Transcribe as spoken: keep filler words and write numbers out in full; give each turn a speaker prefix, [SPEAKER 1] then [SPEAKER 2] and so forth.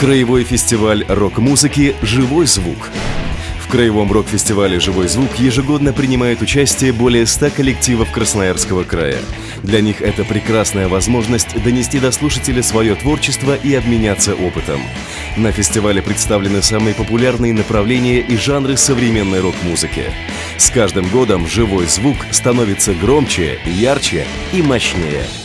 [SPEAKER 1] Краевой фестиваль рок-музыки «Живой звук». В Краевом рок-фестивале «Живой звук» ежегодно принимает участие более ста коллективов Красноярского края. Для них это прекрасная возможность донести до слушателя свое творчество и обменяться опытом. На фестивале представлены самые популярные направления и жанры современной рок-музыки. С каждым годом «Живой звук» становится громче, ярче и мощнее.